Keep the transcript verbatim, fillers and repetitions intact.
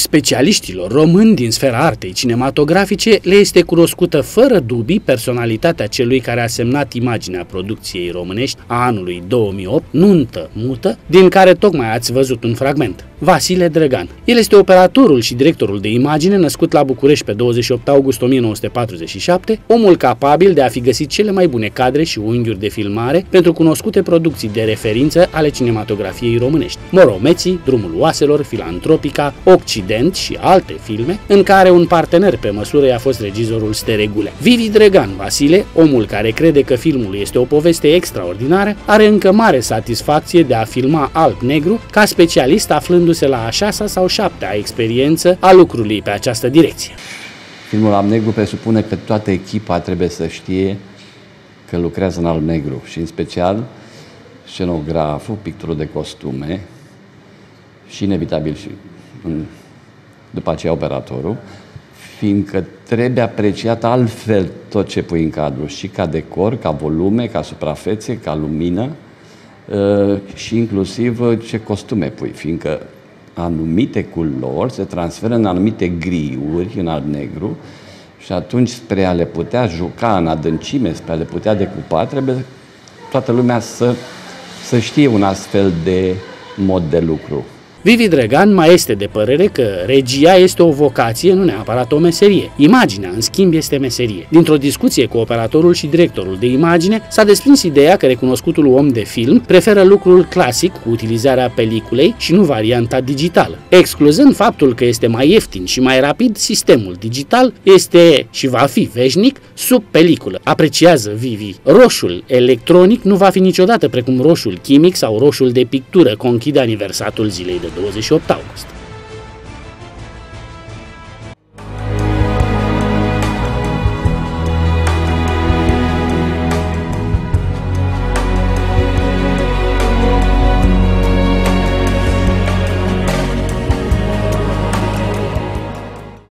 Specialiștilor români din sfera artei cinematografice le este cunoscută fără dubii personalitatea celui care a semnat imaginea producției românești a anului două mii opt, Nuntă mută, din care tocmai ați văzut un fragment. Vasile Dregan. El este operatorul și directorul de imagine născut la București pe douăzeci și opt august o mie nouă sute patruzeci și șapte, omul capabil de a fi găsit cele mai bune cadre și unghiuri de filmare pentru cunoscute producții de referință ale cinematografiei românești. Moromeții, Drumul oaselor, Filantropica, Occident și alte filme, în care un partener pe măsură i-a fost regizorul Steregulea. Vivi Dregan Vasile, omul care crede că filmul este o poveste extraordinară, are încă mare satisfacție de a filma alb-negru ca specialist aflându-se la a șasea sau șaptea experiență a lucrului pe această direcție. Filmul alb-negru presupune că toată echipa trebuie să știe că lucrează în alb-negru și în special scenograful, pictorul de costume și inevitabil și în, după aceea operatorul, fiindcă trebuie apreciat altfel tot ce pui în cadru, și ca decor, ca volume, ca suprafețe, ca lumină și inclusiv ce costume pui, fiindcă anumite culori se transferă în anumite griuri, în alb-negru, și atunci spre a le putea juca în adâncime, spre a le putea decupa, trebuie toată lumea să, să știe un astfel de mod de lucru. Vivi Dregan mai este de părere că regia este o vocație, nu neapărat o meserie. Imaginea, în schimb, este meserie. Dintr-o discuție cu operatorul și directorul de imagine, s-a desprins ideea că recunoscutul om de film preferă lucrul clasic cu utilizarea peliculei și nu varianta digitală. Excluzând faptul că este mai ieftin și mai rapid, sistemul digital este și va fi veșnic sub peliculă. Apreciază Vivi. Roșul electronic nu va fi niciodată precum roșul chimic sau roșul de pictură, conchide aniversatul zilei de douăzeci și opt august.